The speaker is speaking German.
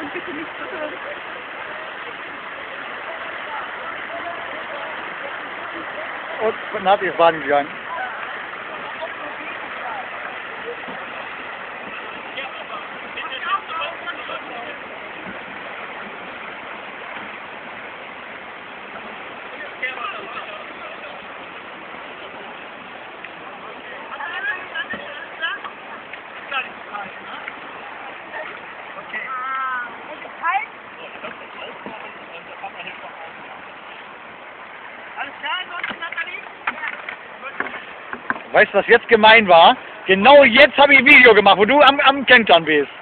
und bitte nicht berühren. Und Nati ist baden gegangen. Weißt du, was jetzt gemein war? Genau jetzt habe ich ein Video gemacht, wo du am Kentern bist.